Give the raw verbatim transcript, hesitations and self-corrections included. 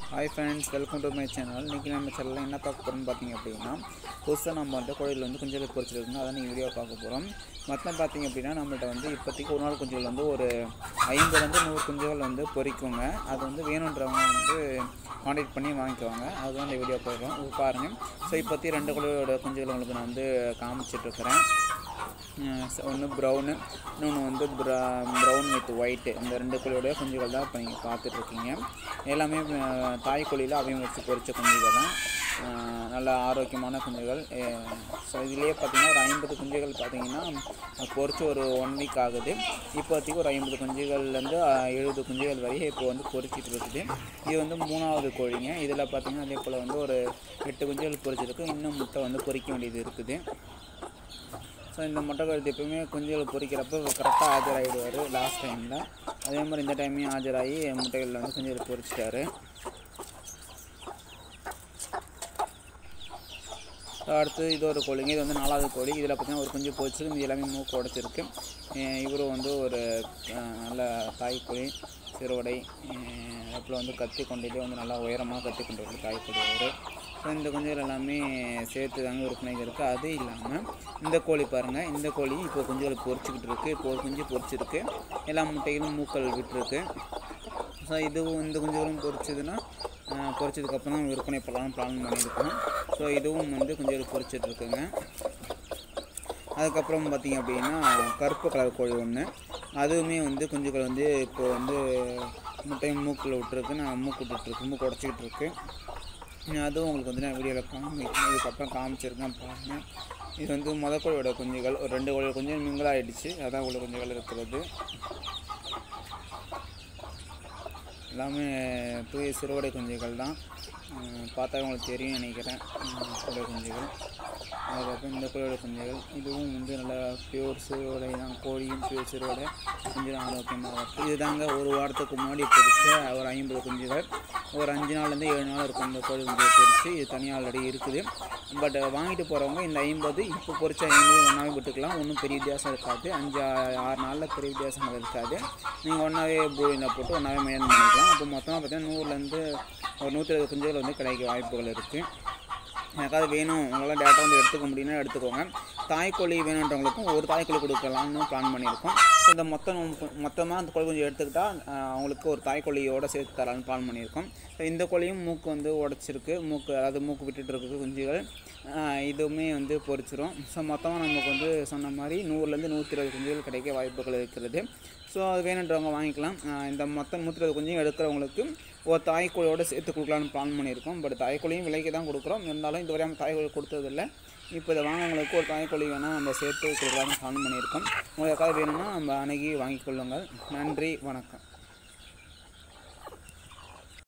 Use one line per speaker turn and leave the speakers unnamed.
Hi friends, welcome to my channel. இன்னைக்கு நம்ம சேனல்ல என்ன பார்க்க போறோம்னு பாத்தீங்க அப்படினா புதுசா நம்ம வந்து கோழில வந்து குஞ்சுகள் பொரிச்சிருக்கோம். அத நீங்க வீடியோ பார்க்க போறோம். மொத்தம் பாத்தீங்க அப்படினா நம்மட்ட வந்து இப்போதைக்கு ஒரு நாள் குஞ்சுகள் வந்து ஒரு ஐம்பது ல இருந்து நூறு குஞ்சுகள் வந்து பொரிக்குங்க. அது வந்து வேணும்ன்றவங்க வந்து கான்டாக்ட் பண்ணி வாங்கிக்குவாங்க. அதுதான் இந்த வீடியோ போடுறோம். பாருங்க. சோ இப்போதைக்கு ரெண்டு கோழியோட குஞ்சுகள் உங்களுக்கு நான் வந்து காமிச்சிட்டு இருக்கேன். ஒன்று ப்ரௌனு இன்னொன்று வந்து ப்ரௌன் வித் ஒயிட்டு இந்த ரெண்டு கோழியோடைய குஞ்சுகள் தான் இப்போ நீங்கள் பார்த்துட்ருக்கீங்க. எல்லாமே தாய் கோழியில் அவையும் வச்சு பொரிச்ச குஞ்சுகள் தான். நல்ல ஆரோக்கியமான குஞ்சுகள். ஸோ இதுலேயே பார்த்திங்கன்னா ஒரு ஐம்பது குஞ்சுகள் பார்த்திங்கன்னா பொரிச்சு ஒரு ஒன் வீக் ஆகுது. இப்போதைக்கு ஒரு ஐம்பது குஞ்சுகள்லேருந்து எழுபது குஞ்சுகள் வரை இப்போ வந்து பொரிச்சிட்டு இருக்குது. இது வந்து மூணாவது கோழிங்க. இதில் பார்த்திங்கன்னா அதே போல் வந்து ஒரு எட்டு குஞ்சுகள் பொரிச்சிருக்கு. இன்னும் முட்டை வந்து பொரிக்க வேண்டியது இருக்குது. ஸோ இந்த முட்டை கழுத்து எப்பவுமே குஞ்சுகள் பொரிக்கிறப்ப கரெக்டாக ஆஜராகிடுவார் லாஸ்ட் டைமில். அதே மாதிரி இந்த டைமையும் ஆஜராகி முட்டைகளில் வந்து குஞ்சுகள் பொரிச்சிட்டாரு. அடுத்து இது ஒரு கோழிங்க. இது வந்து நாலாவது கோழி. இதில் பார்த்திங்கன்னா ஒரு குஞ்சு பொரிச்சிருக்கு. இது எல்லாமே மூக்கு உடச்சிருக்கு. இவரும் வந்து ஒரு நல்ல தாய்க்கோழி சிறுவடை அப்புறம் வந்து கத்தி கொண்டே வந்து நல்லா உயரமாக கத்தி கொண்டு வருது தாய்க்கோழி அவர். ஸோ இந்த குஞ்சுகள் எல்லாமே சேர்த்து தாங்க விற்பனைக்கு இருக்குது. அது இல்லாமல் இந்த கோழி பாருங்கள். இந்த கோழி இப்போ குஞ்சுகள் பொரிச்சிக்கிட்டு இருக்குது. இப்போ ஒரு குஞ்சு பொரிச்சிருக்கு. எல்லா முட்டைகளும் மூக்கள் விட்டுருக்கு. ஸோ இதுவும் இந்த குஞ்சுகளும் பொரிச்சதுன்னா பொரிச்சதுக்கப்புறம் தான் விற்பனை பண்ணலாம் பிளான் பண்ணியிருக்கோம். ஸோ இதுவும் வந்து குஞ்சுகள் பொரிச்சிட்ருக்குங்க. அதுக்கப்புறம் பார்த்திங்க அப்படின்னா கருப்பு கலர் கோழி ஒன்று. அதுவுமே வந்து குஞ்சுகள் வந்து இப்போது வந்து முட்டையும் மூக்கில் விட்டுருக்கு. நான் மூக்கு விட்டுட்ருக்கு மூக்கு உடச்சிக்கிட்டு இருக்கு. அதுவும் உங்களுக்கு வந்து நான் வீடியோவில் காமி இதுக்கப்புறம் காமிச்சிருக்கேன் பாருங்கள். இது வந்து மொதல் கோழியோட குஞ்சுகள். ஒரு ரெண்டு கோழியோட குஞ்சுகள் மிங்கலாகிடுச்சு. அதான் உள்ள குஞ்சுகள் இருக்கிறது. எல்லாமே தூய சிறுவடை குஞ்சுகள் தான். பார்த்தா உங்களுக்கு தெரியும் நினைக்கிறேன் கோழி குஞ்சுகள். அதுக்கப்புறம் இந்த கோழியோட குஞ்சுகள் இதுவும் வந்து நல்லா பியூர் சிறுவடை தான். கோழியும் பியூர் சிறுவடை குஞ்சுகள் ஆரோக்கியமாக இருக்குது. இது தாங்க ஒரு வாரத்துக்கு முன்னாடி பொரிச்ச ஒரு ஐம்பது குஞ்சுகள். ஒரு அஞ்சு நாள்லேருந்து ஏழு நாள் இருக்கும் இந்த கோழி குஞ்சுகளை பொரிச்சு. இது தனியாக ஆல்ரெடி இருக்குது. பட் வாங்கிட்டு போகிறவங்க இந்த ஐம்பது இப்போ பொரிச்ச ஐம்பது ஒன்றாவே விட்டுக்கலாம். ஒன்றும் பெரிய வித்தியாசம் இருக்காது. அஞ்சு ஆறு நாளில் பெரிய வித்தியாசங்கள் இருக்காது. நீங்கள் ஒன்றாவே பூரியில் போட்டு ஒன்றாவே மெயின்டைன் பண்ணிக்கலாம். அப்போ மொத்தமாக பார்த்தீங்கன்னா நூறுலேருந்து ஒரு நூற்றி இருபது குஞ்சுகள் வந்து கிடைக்க வாய்ப்புகள் இருக்குது. எனக்காவது வேணும் உங்களால் டேட்டா வந்து எடுத்துக்க முடியும்னா எடுத்துக்கோங்க. தாய்க்கோழி வேணுன்றவங்களுக்கும் ஒரு தாய்க்கோழி கொடுக்கலாம்னு பிளான் பண்ணியிருக்கோம். ஸோ இந்த மொத்தம் மொத்தமாக அந்த கோழி கொஞ்சம் எடுத்துக்கிட்டால் அவங்களுக்கு ஒரு தாய்க்கோழியோடு சேர்த்து தரலான்னு பிளான் பண்ணியிருக்கோம். ஸோ இந்த கோழியும் மூக்கு வந்து உடச்சிருக்கு. மூக்கு அதாவது மூக்கு விட்டுட்டு இருக்குது குஞ்சுகள். இதுவுமே வந்து பொரிச்சிரும். ஸோ மொத்தமாக நமக்கு வந்து சொன்ன மாதிரி நூறுலேருந்து நூற்றி இருபது குஞ்சுகள் கிடைக்க வாய்ப்புகள் இருக்கிறது. ஸோ அது வேணுன்றவங்க வாங்கிக்கலாம். இந்த மொத்தம் நூற்றி இருபது குஞ்சும் எடுக்கிறவங்களுக்கு ஒரு தாய்க்கோழியோடு சேர்த்து கொடுக்கலான்னு பிளான் பண்ணியிருக்கோம். பட் தாய்க்கோழியும் விலைக்கு தான் கொடுக்குறோம். இருந்தாலும் இது வரையும் தாய்க்கோழி கொடுத்ததில்லை. இப்போ இதை வாங்கவங்களுக்கு ஒரு தாய்க்கோழி வேணால் நம்ம சேர்த்து கொடுக்கலான்னு பிளான் பண்ணியிருக்கோம். உங்களுக்கு வேணும்னா நம்ம அணுகி வாங்கிக் கொள்ளுங்கள். நன்றி, வணக்கம்.